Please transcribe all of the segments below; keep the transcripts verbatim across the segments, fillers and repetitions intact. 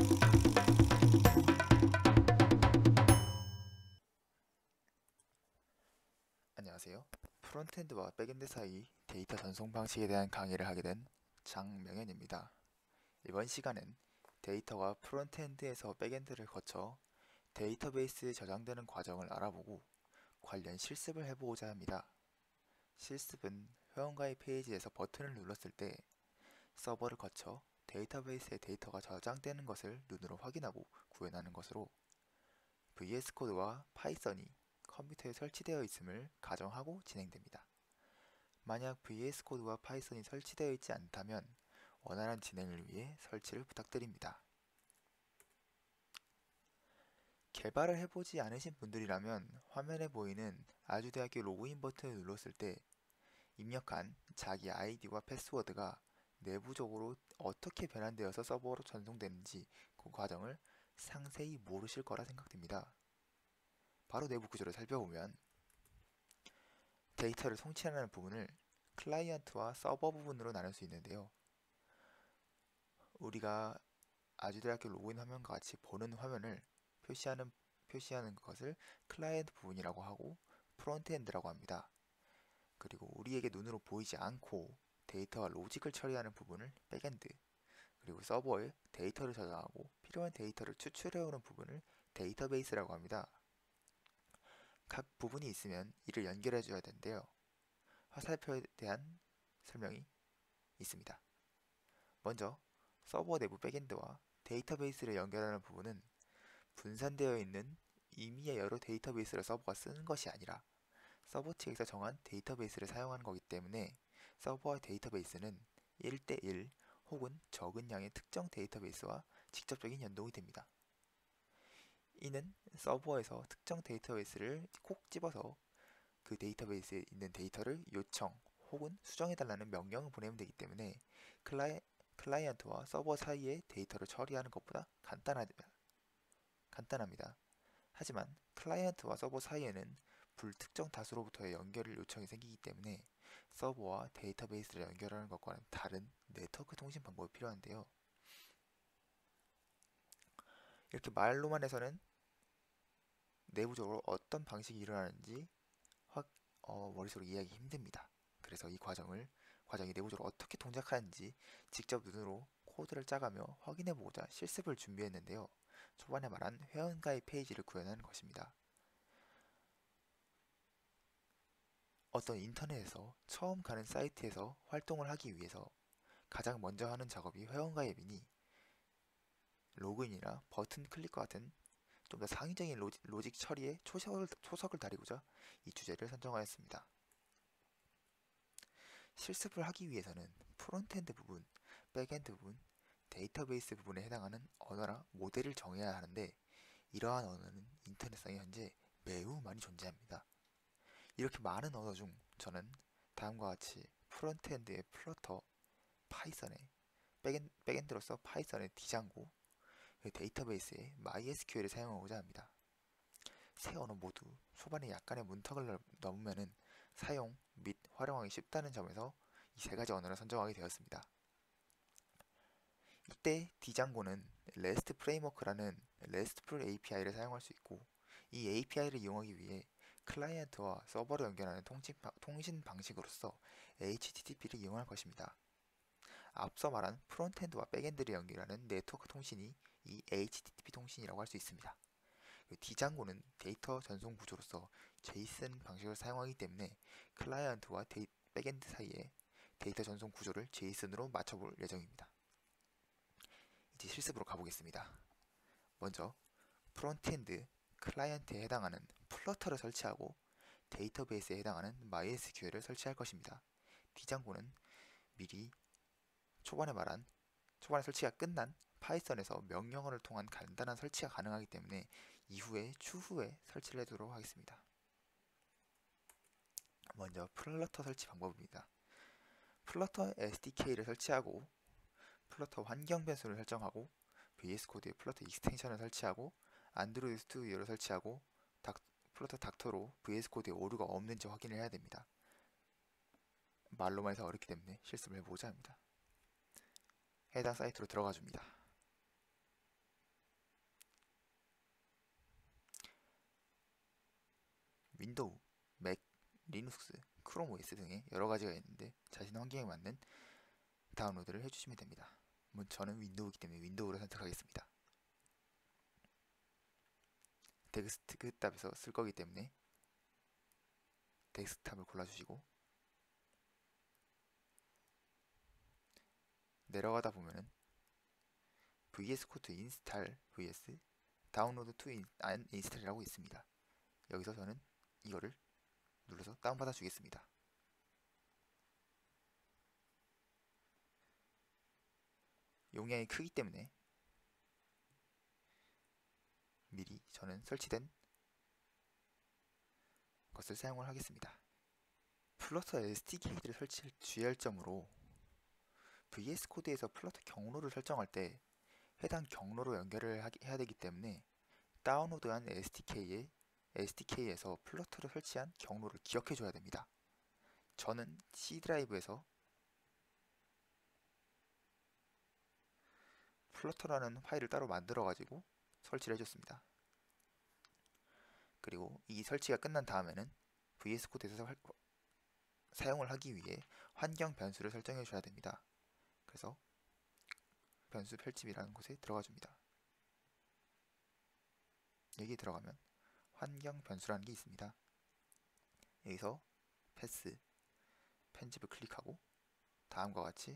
안녕하세요. 프론트엔드와 백엔드 사이 데이터 전송 방식에 대한 강의를 하게 된 장명현입니다. 이번 시간은 데이터가 프론트엔드에서 백엔드를 거쳐 데이터베이스에 저장되는 과정을 알아보고 관련 실습을 해보고자 합니다. 실습은 회원가입 페이지에서 버튼을 눌렀을 때 서버를 거쳐 데이터베이스에 데이터가 저장되는 것을 눈으로 확인하고 구현하는 것으로 브이에스 코드와 파이썬이 컴퓨터에 설치되어 있음을 가정하고 진행됩니다. 만약 브이에스 코드와 파이썬이 설치되어 있지 않다면 원활한 진행을 위해 설치를 부탁드립니다. 개발을 해보지 않으신 분들이라면 화면에 보이는 아주대학교 로그인 버튼을 눌렀을 때 입력한 자기 아이디와 패스워드가 내부적으로 어떻게 변환되어서 서버로 전송되는지 그 과정을 상세히 모르실 거라 생각됩니다. 바로 내부 구조를 살펴보면 데이터를 송치하는 부분을 클라이언트와 서버 부분으로 나눌 수 있는데요. 우리가 아주대학교 로그인 화면과 같이 보는 화면을 표시하는, 표시하는 것을 클라이언트 부분이라고 하고 프론트엔드라고 합니다. 그리고 우리에게 눈으로 보이지 않고 데이터와 로직을 처리하는 부분을 백엔드, 그리고 서버에 데이터를 저장하고 필요한 데이터를 추출해오는 부분을 데이터베이스라고 합니다. 각 부분이 있으면 이를 연결해 줘야 되는데요. 화살표에 대한 설명이 있습니다. 먼저 서버 내부 백엔드와 데이터베이스를 연결하는 부분은 분산되어 있는 임의의 여러 데이터베이스를 서버가 쓰는 것이 아니라 서버 측에서 정한 데이터베이스를 사용하는 것이기 때문에 서버와 데이터베이스는 일 대 일 혹은 적은 양의 특정 데이터베이스와 직접적인 연동이 됩니다. 이는 서버에서 특정 데이터베이스를 콕 집어서 그 데이터베이스에 있는 데이터를 요청 혹은 수정해달라는 명령을 보내면 되기 때문에 클라이, 클라이언트와 서버 사이의 데이터를 처리하는 것보다 간단하, 간단합니다. 하지만 클라이언트와 서버 사이에는 불특정 다수로부터의 연결을 요청이 생기기 때문에 서버와 데이터베이스를 연결하는 것과는 다른 네트워크 통신 방법이 필요한데요. 이렇게 말로만 해서는 내부적으로 어떤 방식이 일어나는지 확 어, 머릿속으로 이해하기 힘듭니다. 그래서 이 과정을 과정이 내부적으로 어떻게 동작하는지 직접 눈으로 코드를 짜가며 확인해보고자 실습을 준비했는데요. 초반에 말한 회원가입 페이지를 구현하는 것입니다. 어떤 인터넷에서 처음 가는 사이트에서 활동을 하기 위해서 가장 먼저 하는 작업이 회원가입이니 로그인이나 버튼 클릭과 같은 좀 더 상위적인 로직, 로직 처리에 초석을, 초석을 다리고자 이 주제를 선정하였습니다. 실습을 하기 위해서는 프론트엔드 부분, 백엔드 부분, 데이터베이스 부분에 해당하는 언어나 모델을 정해야 하는데 이러한 언어는 인터넷상에 현재 매우 많이 존재합니다. 이렇게 많은 언어 중 저는 다음과 같이 프론트엔드의 플러터, 파이썬의 백엔, 백엔드로서 파이썬의 디장고, 데이터베이스의 마이에스큐엘을 사용하고자 합니다. 세 언어 모두 초반에 약간의 문턱을 넘으면 사용 및 활용하기 쉽다는 점에서 이 세 가지 언어를 선정하게 되었습니다. 이때 디장고는 레스트 프레임워크라는 레스트풀 에이피아이를 사용할 수 있고 이 에이피아이를 이용하기 위해 클라이언트와 서버를 연결하는 통신, 통신 방식으로서 에이치티티피를 이용할 것입니다. 앞서 말한 프론트엔드와 백엔드를 연결하는 네트워크 통신이 이 에이치티티피 통신이라고 할 수 있습니다. 디장고는 데이터 전송 구조로서 제이슨 방식을 사용하기 때문에 클라이언트와 데이, 백엔드 사이에 데이터 전송 구조를 제이슨으로 맞춰볼 예정입니다. 이제 실습으로 가보겠습니다. 먼저 프론트엔드 클라이언트에 해당하는 플러터를 설치하고 데이터베이스에 해당하는 마이에스큐엘을 설치할 것입니다. 디장고는 미리 초반에 말한 초반에 설치가 끝난 파이썬에서 명령어를 통한 간단한 설치가 가능하기 때문에 이후에 추후에 설치를 해두도록 하겠습니다. 먼저 플러터 설치 방법입니다. 플러터 에스디케이를 설치하고 플러터 환경 변수를 설정하고 브이에스 코드에 플러터 익스텐션을 설치하고 안드로이드 스튜디오를 설치하고 닥, 플러터 닥터로 브이에스 코드에 오류가 없는지 확인을 해야 됩니다. 말로만 해서 어렵기 때문에 실습을 해보고자 합니다. 해당 사이트로 들어가 줍니다. 윈도우, 맥, 리눅스, 크롬 오에스 등의 여러 가지가 있는데 자신의 환경에 맞는 다운로드를 해주시면 됩니다. 뭐 저는 윈도우이기 때문에 윈도우를 선택하겠습니다. 데스크탑에서 쓸 거기 때문에 데스크탑을 골라주시고 내려가다 보면은 브이에스 코드 인스탈 vs 다운로드 투 인스탈이라고 있습니다. 여기서 저는 이거를 눌러서 다운받아 주겠습니다. 용량이 크기 때문에 미리 저는 설치된 것을 사용을 하겠습니다. 플러터 에스디케이를 설치할 주의할 점으로 브이에스 코드에서 플러터 경로를 설정할 때 해당 경로로 연결을 하기, 해야 되기 때문에 다운로드한 에스디케이에 에스디케이에서 플러터를 설치한 경로를 기억해 줘야 됩니다. 저는 C 드라이브에서 플러터라는 파일을 따로 만들어 가지고 설치를 해줬습니다. 그리고 이 설치가 끝난 다음에는 브이에스 코드에서 할, 사용을 하기 위해 환경 변수를 설정해 줘야 됩니다. 그래서 변수 별집이라는 곳에 들어가 줍니다. 여기 들어가면 환경 변수라는 게 있습니다. 여기서 패스, 편집을 클릭하고 다음과 같이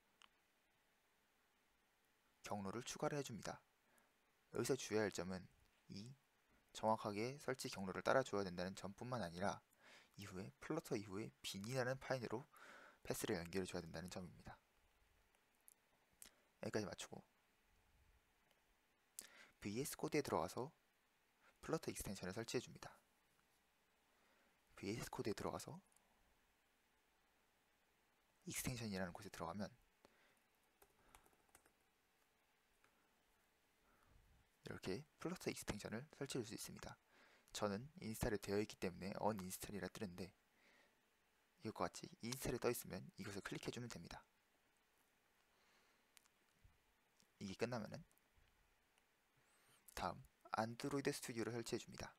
경로를 추가를 해줍니다. 여기서 주의할 점은 이 정확하게 설치 경로를 따라 줘야 된다는 점뿐만 아니라 이후에 플러터 이후에 빈이라는 파일로 패스를 연결해 줘야 된다는 점입니다. 여기까지 맞추고 브이에스 코드에 들어가서 플러터 익스텐션을 설치해 줍니다. 브이에스 코드에 들어가서 익스텐션이라는 곳에 들어가면 이렇게 플러터 익스텐션을 설치할 수 있습니다. 저는 인스탈이 되어 있기 때문에 언인스탈이라 뜨는데 이것과 같이 인스탈이 떠 있으면 이것을 클릭해 주면 됩니다. 이게 끝나면은 다음 안드로이드 스튜디오를 설치해 줍니다.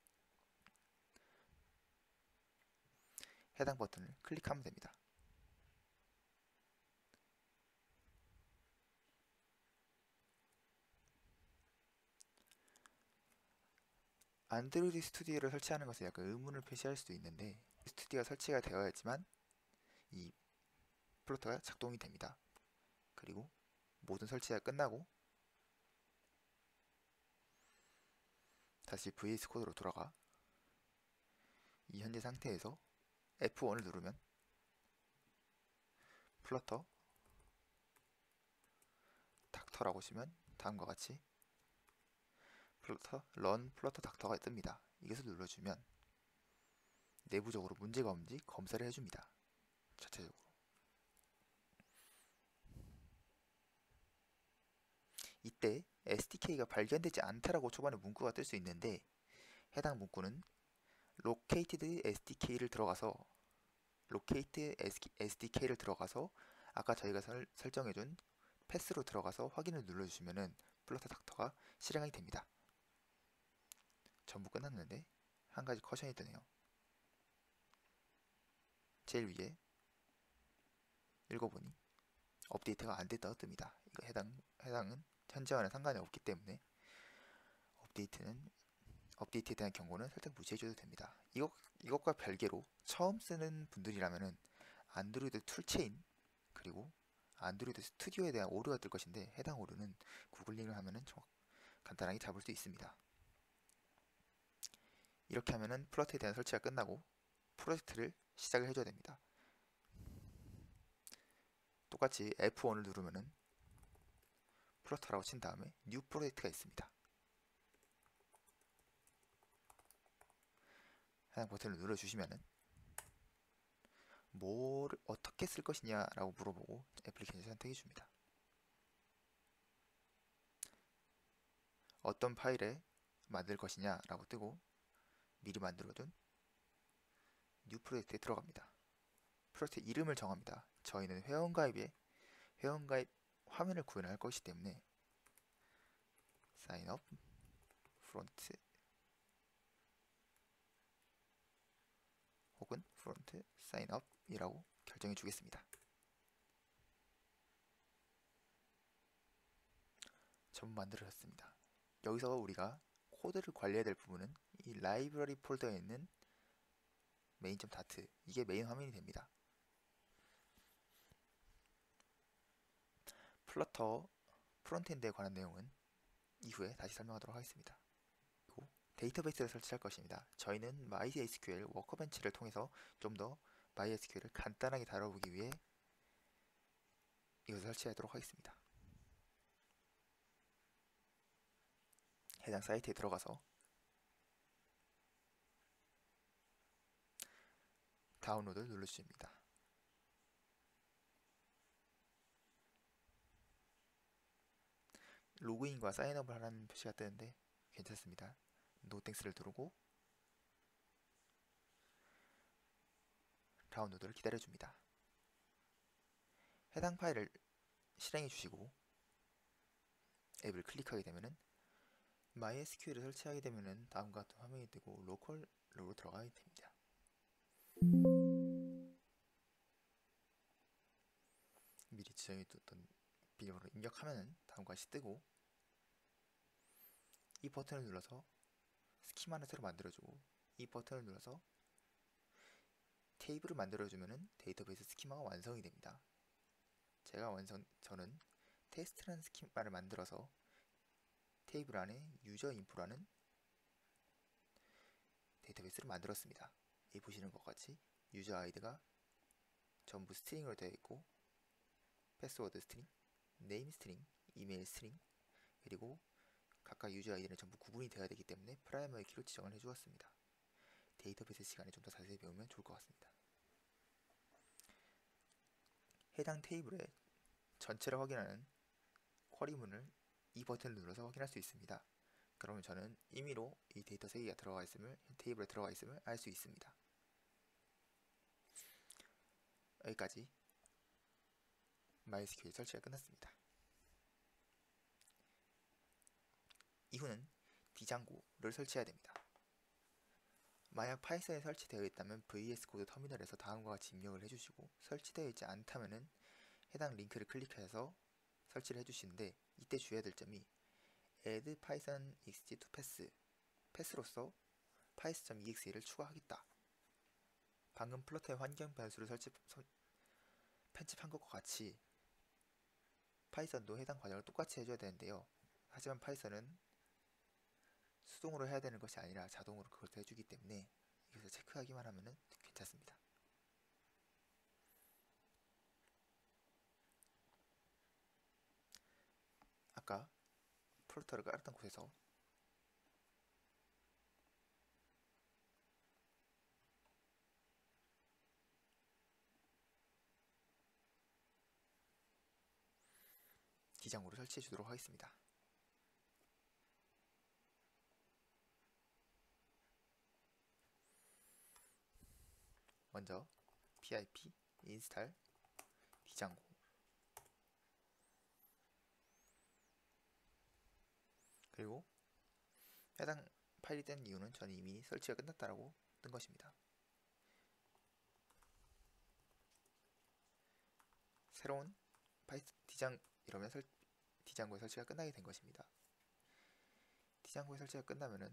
해당 버튼을 클릭하면 됩니다. 안드로이드 스튜디오를 설치하는 것에 약간 의문을 표시할 수도 있는데 스튜디오가 설치가 되어야지만 이 플러터가 작동이 됩니다. 그리고 모든 설치가 끝나고 다시 브이에스 코드로 돌아가 이 현재 상태에서 에프 원을 누르면 플러터 닥터라고 치면 다음과 같이 플러터 런 플러터 닥터가 뜹니다. 이것을 눌러주면 내부적으로 문제가 없는지 검사를 해줍니다. 자체적으로 이때 에스디케이가 발견되지 않다라고 초반에 문구가 뜰 수 있는데 해당 문구는 located 에스디케이를 들어가서 locate 에스디케이를 들어가서 아까 저희가 설, 설정해준 패스로 들어가서 확인을 눌러주시면은 플러터 닥터가 실행이 됩니다. 전부 끝났는데 한 가지 커션이 뜨네요. 제일 위에 읽어보니 업데이트가 안 됐다고 뜹니다. 이거 해당 해당은 현재와는 상관이 없기 때문에 업데이트는 업데이트에 대한 경고는 살짝 무시해줘도 됩니다. 이것, 이것과 별개로 처음 쓰는 분들이라면은 안드로이드 툴체인 그리고 안드로이드 스튜디오에 대한 오류가 뜰 것인데 해당 오류는 구글링을 하면은 간단하게 잡을 수 있습니다. 이렇게 하면은 플러터에 대한 설치가 끝나고 프로젝트를 시작을 해줘야 됩니다. 똑같이 에프 원을 누르면은 플러터라고 친 다음에 뉴 프로젝트가 있습니다. 해당 버튼을 눌러주시면은 뭘 어떻게 쓸 것이냐라고 물어보고 애플리케이션 선택해 줍니다. 어떤 파일에 만들 것이냐라고 뜨고 미리 만들어둔 뉴 프로젝트에 들어갑니다. 프로젝트 이름을 정합니다. 저희는 회원가입에 회원가입 화면을 구현할 것이기 때문에 사인업 프론트 혹은 프론트 사인업이라고 결정해 주겠습니다. 전부 만들어졌습니다. 여기서 우리가 코드를 관리해야 될 부분은 이 라이브러리 폴더에 있는 main.dart, 이게 메인 화면이 됩니다. 플러터 프론트엔드에 관한 내용은 이후에 다시 설명하도록 하겠습니다. 그리고 데이터베이스를 설치할 것입니다. 저희는 MySQL 워커벤치를 통해서 좀 더 MySQL을 간단하게 다뤄보기 위해 이것을 설치하도록 하겠습니다. 해당 사이트에 들어가서 다운로드를 눌러주십니다. 로그인과 사인업을 하라는 표시가 뜨는데 괜찮습니다. 노땡스를 누르고 다운로드를 기다려줍니다. 해당 파일을 실행해 주시고 앱을 클릭하게 되면은 MySQL을 설치하게 되면은 다음과 같은 화면이 뜨고 로컬로 들어가게 됩니다. 미리 지정해 뒀던 비밀번호를 입력하면은 다음과 같이 뜨고 이 버튼을 눌러서 스키마를 새로 만들어주고 이 버튼을 눌러서 테이블을 만들어주면은 데이터베이스 스키마가 완성이 됩니다. 제가 완성, 저는 테스트라는 스키마를 만들어서 테이블 안에 유저 인포라는 데이터베이스를 만들었습니다. 여기 보시는 것 같이 유저 아이디가 전부 스트링으로 되어 있고 패스워드 스트링, 네임 스트링, 이메일 스트링, 그리고 각각 유저 아이디는 전부 구분이 되어야 되기 때문에 프라이머리 키로 지정을 해주었습니다. 데이터베이스 시간에 좀 더 자세히 배우면 좋을 것 같습니다. 해당 테이블의 전체를 확인하는 쿼리문을 이 버튼을 눌러서 확인할 수 있습니다. 그러면 저는 임의로 이 데이터 세 개가 들어가 있음을, 테이블에 들어가 있음을 알 수 있습니다. 여기까지 MySQL 설치가 끝났습니다. 이후는 디장고를 설치해야 됩니다. 만약 파이썬에 설치되어 있다면 브이에스 코드 터미널에서 다음과 같이 입력을 해주시고 설치되어 있지 않다면 해당 링크를 클릭해서 설치를 해주시는데 이때 주의해야 될 점이 add python exe to pass, 패스로서 python.exe를 추가하겠다. 방금 플러터의 환경 변수를 설치, 서, 편집한 것과 같이 파이썬도 해당 과정을 똑같이 해줘야 되는데요. 하지만 파이썬은 수동으로 해야 되는 것이 아니라 자동으로 그것도 해주기 때문에 이것을 체크하기만 하면 괜찮습니다. 아까 플러터를 깔았던 곳에서 기장으로 설치해 주도록 하겠습니다. 먼저 pip install 디장고, 그리고 해당 파일이 뜬 이유는 저는 이미 설치가 끝났다라고 뜬 것입니다. 새로운 파이썬 디장 이러면 설, 디장고의 설치가 끝나게 된 것입니다. 디장고의 설치가 끝나면은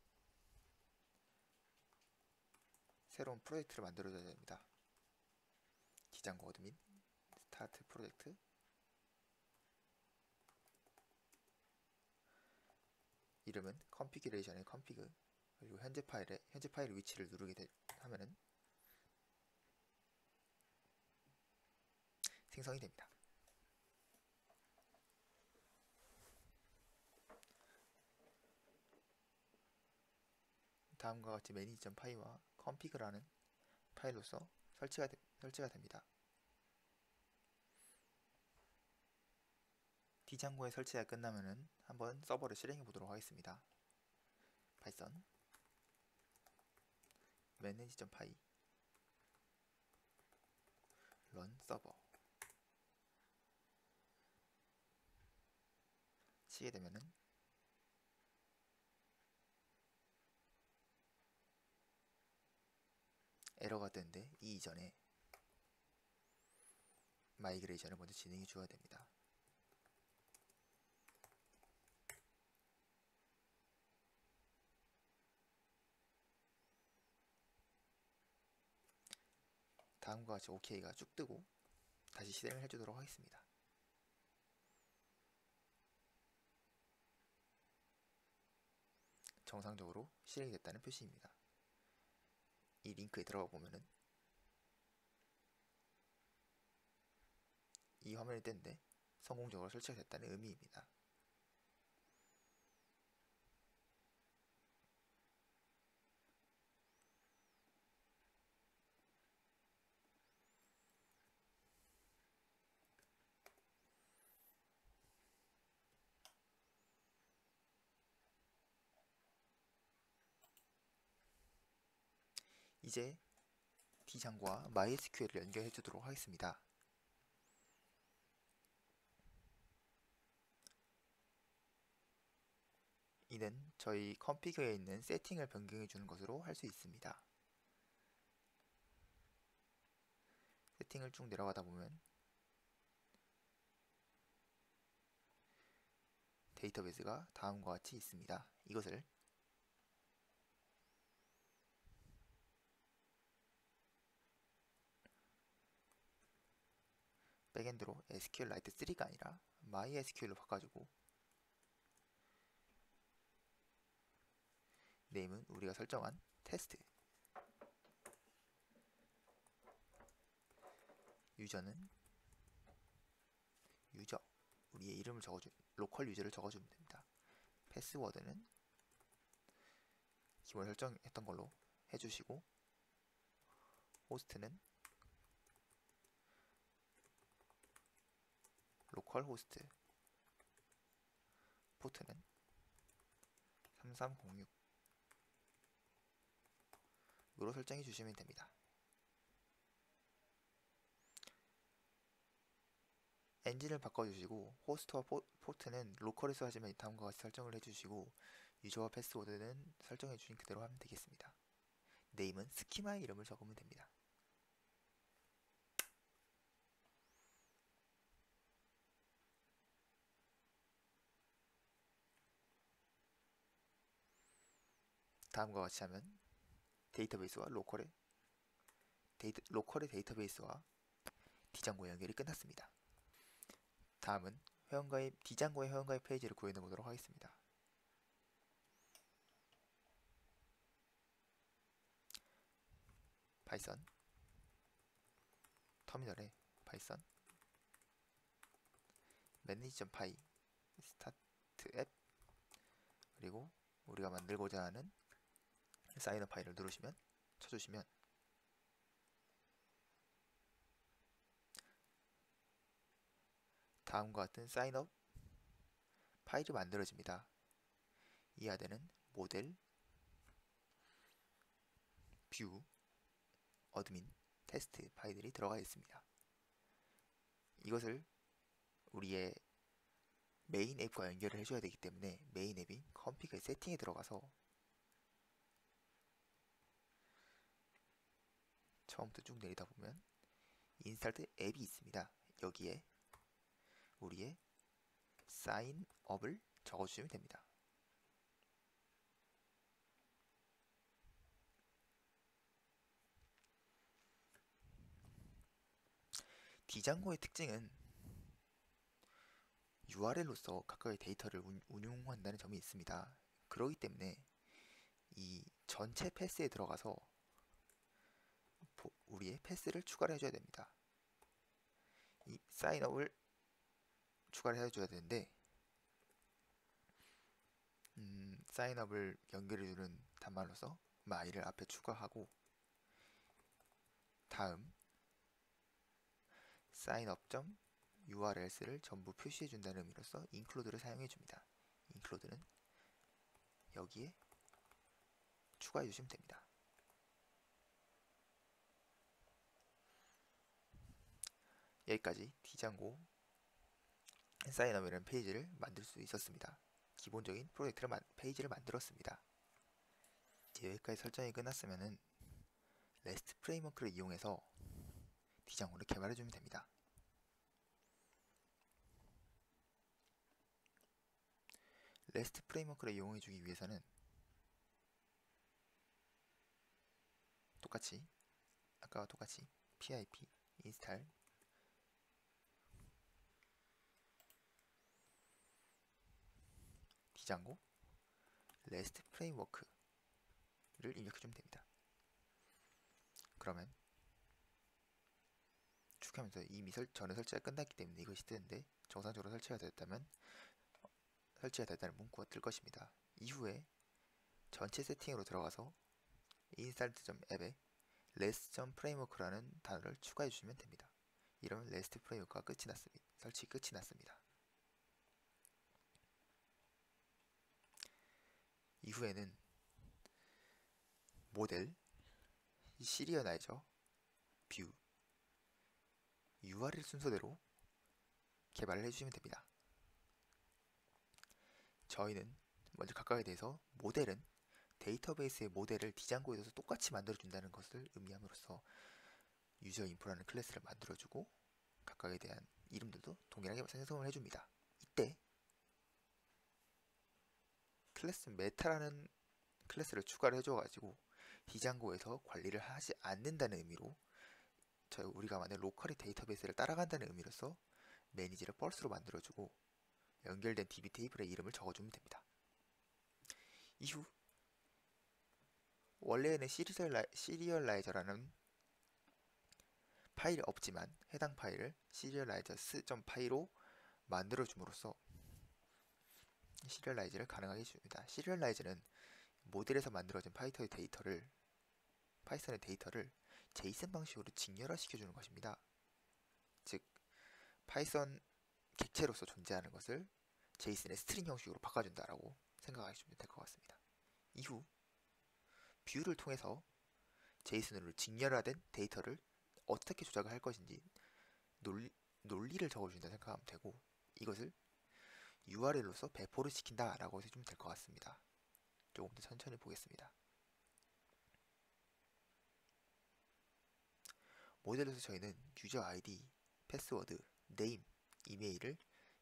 새로운 프로젝트를 만들어줘야 됩니다. 디장고 어드민 스타트 프로젝트, 이름은 configuration의 config, 그리고 현재 파일의 현재 파일 위치를 누르게 되, 하면은 생성이 됩니다. 다음과 같이 manage.py와 config라는 파일로서 설치가, 되, 설치가 됩니다. 디장고의 설치가 끝나면은 한번 서버를 실행해 보도록 하겠습니다. python manage.py run server 치게 되면은 에러가 들어갔는데 이 이전에 마이그레이션을 먼저 진행해 주어야 됩니다. 다음과 같이 오케이가 쭉 뜨고 다시 실행을 해주도록 하겠습니다. 정상적으로 실행이 됐다는 표시입니다. 이 링크에 들어가 보면은 이 화면이 뜬데 성공적으로 설치가 됐다는 의미입니다. 이제 D장과 마이에스큐엘을 연결해 주도록 하겠습니다. 이는 저희 컨피그에 있는 세팅을 변경해 주는 것으로 할 수 있습니다. 세팅을 쭉 내려가다 보면 데이터베이스가 다음과 같이 있습니다. 이것을 백엔드로 에스큐엘라이트 쓰리가 아니라 마이에스큐엘로 바꿔주고 네임은 우리가 설정한 테스트, 유저는 유저, 우리의 이름을 적어주 로컬 유저를 적어주면 됩니다. 패스워드는 기본 설정했던 걸로 해주시고 호스트는 로컬 호스트, 포트는 삼삼공육 으로 설정해 주시면 됩니다. 엔진을 바꿔주시고 호스트와 포, 포트는 로컬에서 하지만 다음과 같이 설정을 해주시고 유저와 패스워드는 설정해 주신 그대로 하면 되겠습니다. 네임은 스키마의 이름을 적으면 됩니다. 다음과 같이 하면 데이터베이스와 로컬의 데이터, 로컬의 데이터베이스와 D장고의 연결이 끝났습니다. 다음은 회원가입 D장고의 회원가입 페이지를 구현해 보도록 하겠습니다. 파이썬 터미널에 파이썬 manage.py 스타트 앱 그리고 우리가 만들고자 하는 사인업 파일을 누르시면 쳐주시면 다음과 같은 사인업 파일이 만들어집니다. 이해야 되는 모델, 뷰, 어드민, 테스트 파일들이 들어가 있습니다. 이것을 우리의 메인 앱과 연결을 해줘야 되기 때문에 메인 앱인 컨피그 세팅에 들어가서 처음부터 쭉 내리다 보면 인스탈드 앱이 있습니다. 여기에 우리의 사인업을 적어주시면 됩니다. D장고의 특징은 유알엘로서 각각의 데이터를 운, 운용한다는 점이 있습니다. 그렇기 때문에 이 전체 패스에 들어가서 우리의 패스를 추가를 해줘야 됩니다. 이 사인업을 추가를 해줘야 되는데 음, 사인업을 연결해주는 단말로서 마이를 앞에 추가하고 다음 사인업.유알엘스를 전부 표시해준다는 의미로서 include를 사용해줍니다. include는 여기에 추가해주시면 됩니다. 여기까지 D장고 사인업이라는 페이지를 만들 수 있었습니다. 기본적인 프로젝트를 만, 페이지를 만들었습니다. 이제 여기까지 설정이 끝났으면은 레스트 프레임워크를 이용해서 디장고를 개발해주면 됩니다. 레스트 프레임워크를 이용해주기 위해서는 똑같이 아까와 똑같이 pip install 디장고 레스트 프레임워크를 입력해주면 됩니다. 그러면 쭉 하면서 이미 설, 전에 설치가 끝났기 때문에 이것이 뜨는데 정상적으로 설치가 되었다면 설치가 됐다는 문구가 뜰 것입니다. 이후에 전체 세팅으로 들어가서 install.app에 rest.framework라는 단어를 추가해 주시면 됩니다. 이러면 REST 프레임워크가 끝이 났습니다. 설치 끝이 났습니다. 이후에는 모델, 시리얼라이저, 뷰, 유알엘 순서대로 개발을 해주시면 됩니다. 저희는 먼저 각각에 대해서 모델은 데이터베이스의 모델을 디장고에 둬서 똑같이 만들어준다는 것을 의미함으로써 유저 인포라는 클래스를 만들어주고 각각에 대한 이름들도 동일하게 생성을 해줍니다. 이때 클래스 메타라는 클래스를 추가를 해줘가지고 디장고에서 관리를 하지 않는다는 의미로 저희 우리가 만든 로컬의 데이터베이스를 따라간다는 의미로서 매니지를 펄스로 만들어주고 연결된 디비 테이블의 이름을 적어주면 됩니다. 이후 원래는 시리얼라이, 시리얼라이저라는 파일이 없지만 해당 파일을 serializers.py로 만들어줌으로써 시리얼라이즈를 가능하게 해줍니다. 시리얼라이즈는 모델에서 만들어진 파이썬의 데이터를 파이썬의 데이터를 제이슨 방식으로 직렬화 시켜주는 것입니다. 즉 파이썬 객체로서 존재하는 것을 제이슨의 스트링 형식으로 바꿔준다라고 생각하시면 될 것 같습니다. 이후 뷰를 통해서 제이슨으로 직렬화된 데이터를 어떻게 조작을 할 것인지 논리, 논리를 적어준다 생각하면 되고 이것을 유알엘로서 배포를 시킨다 라고 해주면 될 것 같습니다. 조금 더 천천히 보겠습니다. 모델에서 저희는 유저 아이디, 패스워드, 네임, 이메일을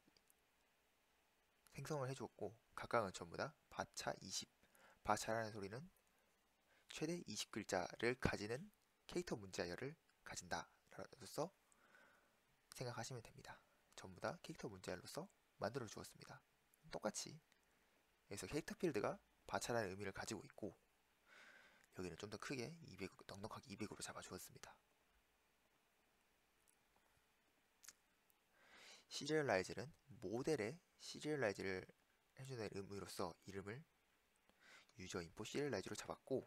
생성을 해주었고 각각은 전부 다 바차 이십, 바차라는 소리는 최대 이십 글자를 가지는 캐릭터 문자열을 가진다 라로서 생각하시면 됩니다. 전부 다 캐릭터 문자열로서 만들어 주었습니다. 똑같이 여기서 캐릭터 필드가 바차라는 의미를 가지고 있고 여기는 좀 더 크게 이백, 넉넉하게 이백으로 잡아 주었습니다. 시리얼라이즈는 모델에 시리얼라이즈를 해주는 의미로서 이름을 유저 인포 시리얼라이즈로 잡았고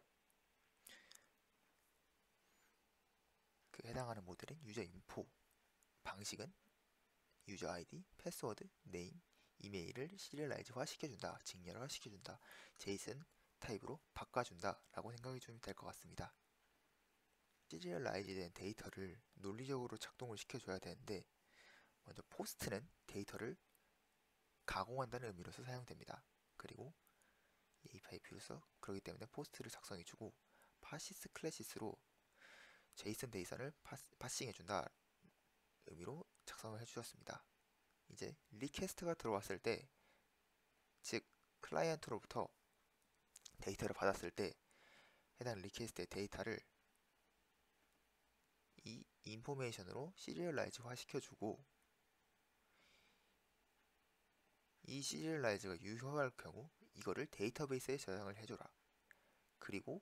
그 해당하는 모델은 유저 인포 방식은 유저 아이디, 패스워드, 네임, 이메일을 시리얼라이즈화 시켜준다, 직렬화 시켜준다, 제이슨 타입으로 바꿔준다 라고 생각해주면 될 것 같습니다. 시리얼라이즈된 데이터를 논리적으로 작동을 시켜줘야 되는데 먼저 포스트는 데이터를 가공한다는 의미로서 사용됩니다. 그리고 에이피아이로서 그렇기 때문에 포스트를 작성해주고 파시스 클래시스로 제이슨 데이터를 파싱해준다 의미로 작성을 해주셨습니다. 이제 리퀘스트가 들어왔을 때, 즉 클라이언트로부터 데이터를 받았을 때 해당 리퀘스트의 데이터를 이 인포메이션으로 시리얼라이즈화 시켜주고 이 시리얼라이즈가 유효할 경우 이거를 데이터베이스에 저장을 해줘라. 그리고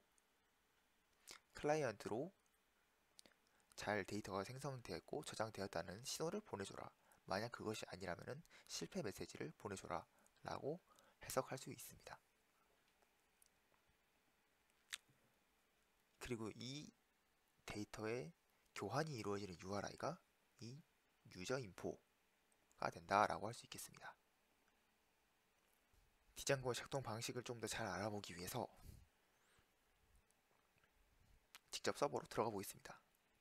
클라이언트로 잘 데이터가 생성되었고 저장되었다는 신호를 보내줘라. 만약 그것이 아니라면 실패 메시지를 보내줘라 라고 해석할 수 있습니다. 그리고 이 데이터의 교환이 이루어지는 유알아이가 이 유저 인포가 된다 라고 할 수 있겠습니다. 디장고의 작동 방식을 좀 더 잘 알아보기 위해서 직접 서버로 들어가 보겠습니다.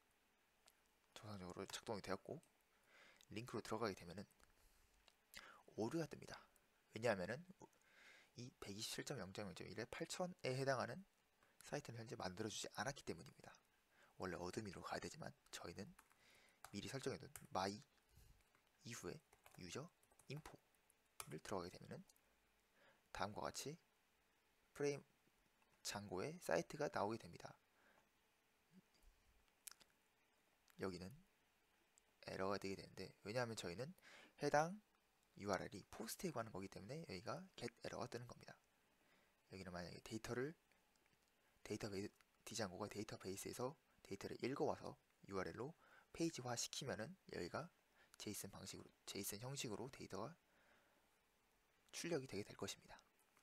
정상적으로 작동이 되었고 링크로 들어가게 되면은 오류가 뜹니다. 왜냐하면은 이 백이십칠 점 영 점 영 점 일의 팔천에 해당하는 사이트는 현재 만들어주지 않았기 때문입니다. 원래 어드민으로 가야 되지만 저희는 미리 설정해둔 my 이후에 유저 인포를 들어가게 되면은 다음과 같이 프레임 창고에 사이트가 나오게 됩니다. 여기는 에러가 되게 되는데, 왜냐하면 저희는 해당 유알엘이 포스트에 관한 거기 때문에 여기가 get 에러가 뜨는 겁니다. 여기는 만약에 데이터를 데이터베이스 디장고가 데이터베이스에서 데이터를 읽어와서 유알엘로 페이지화 시키면은 여기가 제이슨 방식으로 제이슨 형식으로 데이터가 출력이 되게 될 것입니다.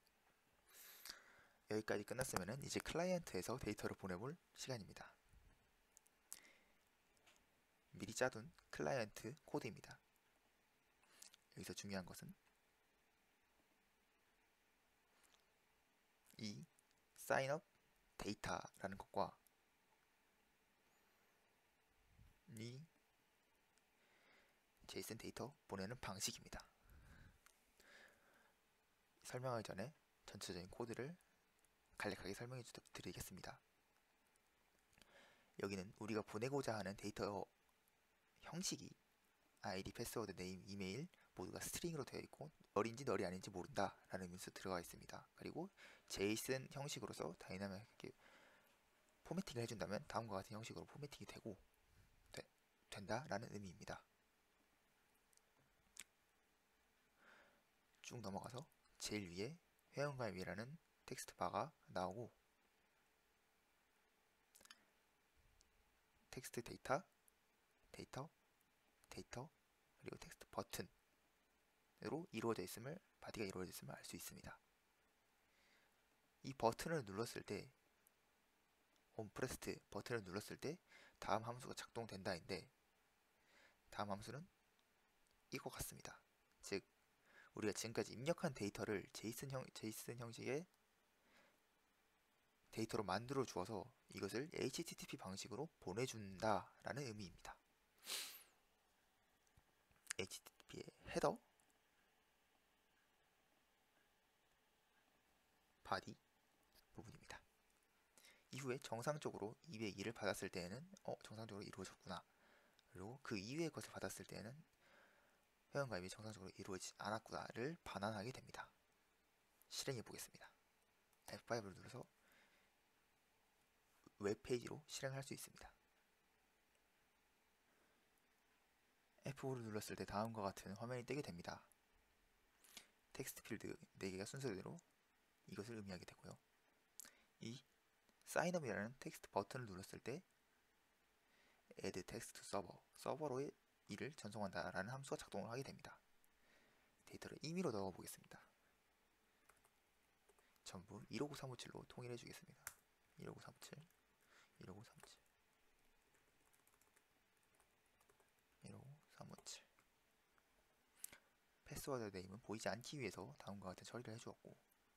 여기까지 끝났으면은 이제 클라이언트에서 데이터를 보내볼 시간입니다. 미리 짜둔 클라이언트 코드입니다. 여기서 중요한 것은 이 signup 데이터라는 것과 이 제이슨 데이터 보내는 방식입니다. 설명하기 전에 전체적인 코드를 간략하게 설명해 드리겠습니다. 여기는 우리가 보내고자 하는 데이터 형식이 아이디, 패스워드, 네임, 이메일 모두가 스트링으로 되어 있고 널인지 널이 아닌지 모른다 라는 의미에서 들어가 있습니다. 그리고 제이슨 형식으로서 다이나믹하게 포매팅을 해준다면 다음과 같은 형식으로 포매팅이 되고 되, 된다 라는 의미입니다. 쭉 넘어가서 제일 위에 회원가입이라는 텍스트 바가 나오고 텍스트 데이터, 데이터, 데이터, 그리고 텍스트 버튼으로 이루어져 있음을, 바디가 이루어져 있음을 알 수 있습니다. 이 버튼을 눌렀을 때, onPressed 버튼을 눌렀을 때 다음 함수가 작동된다인데, 다음 함수는 이거 같습니다. 즉 우리가 지금까지 입력한 데이터를 제이슨, 형, 제이슨 형식의 데이터로 만들어 주어서 이것을 에이치티티피 방식으로 보내준다 라는 의미입니다. 에이치티티피의 헤더, 바디 부분입니다. 이후에 정상적으로 이백이를 받았을 때에는 어 정상적으로 이루어졌구나, 그리고 그 이외의 것을 받았을 때에는 회원가입이 정상적으로 이루어지지 않았구나를 반환하게 됩니다. 실행해 보겠습니다. 에프 파이브를 눌러서 웹페이지로 실행할 수 있습니다. 에프 오를 눌렀을 때 다음과 같은 화면이 뜨게 됩니다. 텍스트 필드 네 개가 순서대로 이것을 의미하게 되고요. 이 signup이라는 텍스트 버튼을 눌렀을 때 add text to server, 서버로의 일을 전송한다라는 함수가 작동을 하게 됩니다. 데이터를 임의로 넣어 보겠습니다. 전부 일오구삼오칠로 통일해 주겠습니다. 일오구삼오칠, 일오구삼오칠, 일오구삼오칠. 패스워드 네임은 보이지 않기 위해서 다음과 같은 처리를 해주었고,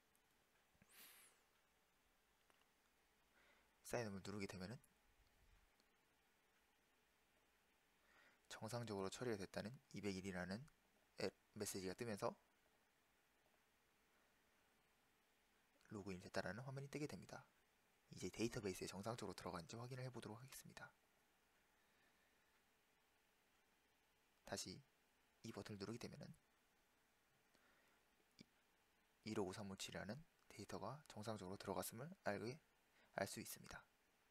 사인업을 누르게 되면은 정상적으로 처리가 됐다는 이백일이라는 메시지가 뜨면서 로그인 됐다라는 화면이 뜨게 됩니다. 이제 데이터베이스에 정상적으로 들어간지 확인을 해보도록 하겠습니다. 다시 이 버튼을 누르게 되면은 일오구삼오칠이라는 데이터가 정상적으로 들어갔음을 알게 알 수 있습니다.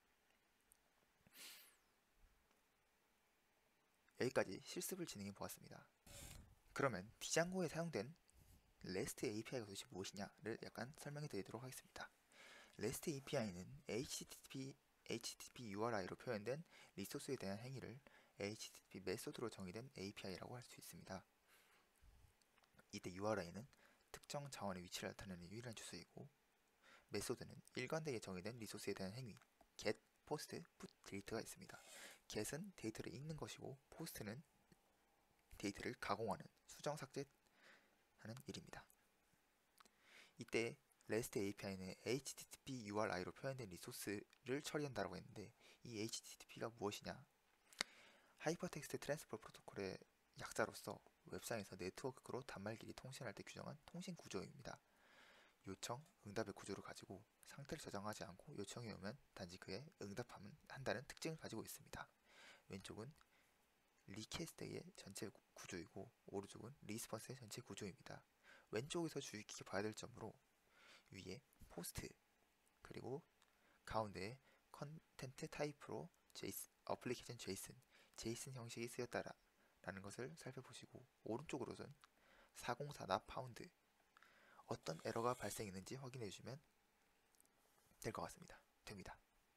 여기까지 실습을 진행해 보았습니다. 그러면 디장고에 사용된 REST 에이피아이가 도대체 무엇이냐를 약간 설명해 드리도록 하겠습니다. REST 에이피아이는 에이치티티피, 에이치티티피 유알아이로 표현된 리소스에 대한 행위를 에이치티티피 메소드로 정의된 에이피아이라고 할 수 있습니다. 이때 유알아이는 특정 자원의 위치를 나타내는 유일한 주소이고, 메소드는 일관되게 정의된 리소스에 대한 행위 get, post, put, delete가 있습니다. get은 데이터를 읽는 것이고 post는 데이터를 가공하는, 수정, 삭제하는 일입니다. 이때 REST 에이피아이는 에이치티티피 유알아이로 표현된 리소스를 처리한다고 했는데, 이 에이치티티피가 무엇이냐? 하이퍼텍스트 트랜스퍼 프로토콜의 약자로서 웹상에서 네트워크로 단말끼리 통신할 때 규정한 통신 구조입니다. 요청, 응답의 구조를 가지고 상태를 저장하지 않고 요청이 오면 단지 그에 응답하면 한다는 특징을 가지고 있습니다. 왼쪽은 리퀘스트의 전체 구조이고 오른쪽은 리스폰스의 전체 구조입니다. 왼쪽에서 주의 깊게 봐야 될 점으로 위에 포스트 그리고 가운데에 컨텐트 타입으로 제이슨, 어플리케이션 제이슨, 제이슨 형식이 쓰였다라는 것을 살펴보시고 오른쪽으로는 사공사 not found 어떤 에러가 발생했는지 확인해 주시면 될 것 같습니다. 됩니다.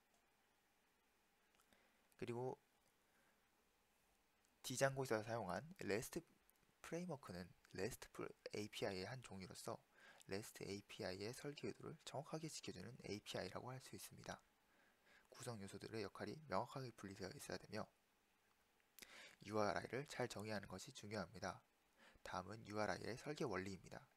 그리고 D장고에서 사용한 REST 프레임워크는 REST 에이피아이의 한 종류로서 REST 에이피아이의 설계 의도를 정확하게 지켜주는 에이피아이라고 할 수 있습니다. 구성 요소들의 역할이 명확하게 분리되어 있어야 되며 유알아이를 잘 정의하는 것이 중요합니다. 다음은 유알아이의 설계 원리입니다.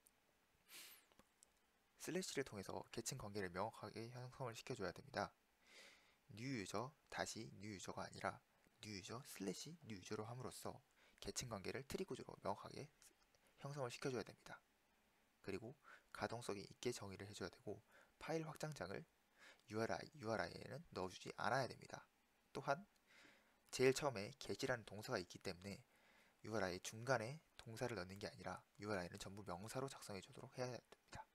슬래시를 통해서 계층 관계를 명확하게 형성을 시켜줘야 됩니다. new user 다시 new user가 아니라 new user 슬래시 new user로 함으로써 계층 관계를 트리 구조로 명확하게 형성을 시켜줘야 됩니다. 그리고 가동성이 있게 정의를 해줘야 되고 파일 확장장을 유알아이, 유알아이에는 넣어주지 않아야 됩니다. 또한 제일 처음에 get이라는 동사가 있기 때문에 유알아이 중간에 동사를 넣는 게 아니라 유알아이는 전부 명사로 작성해 주도록 해야 됩니다.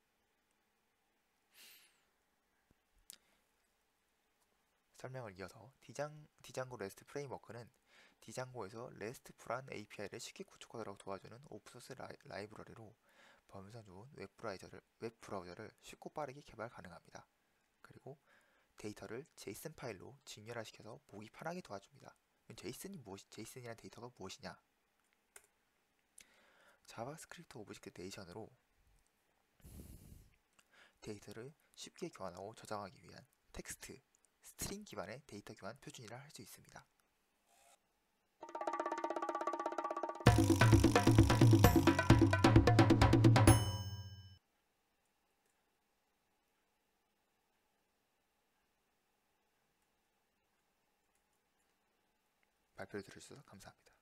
설명을 이어서 D장, D장고 REST 프레임워크는 D장고에서 RESTful한 에이피아이를 쉽게 구축하도록 도와주는 오픈소스 라이, 라이브러리로 범위성 좋은 웹 브라우저를, 웹 브라우저를 쉽고 빠르게 개발 가능합니다. 그리고 데이터를 제이슨 파일로 직렬화시켜서 보기 편하게 도와줍니다. 제이슨이 무엇, 제이슨이라는 데이터가 무엇이냐? 자바스크립트 오브젝트 네이션으로 데이터를 쉽게 교환하고 저장하기 위한 텍스트, 스트링 기반의 데이터 교환 표준이라 할 수 있습니다. 발표를 들어주셔서 감사합니다.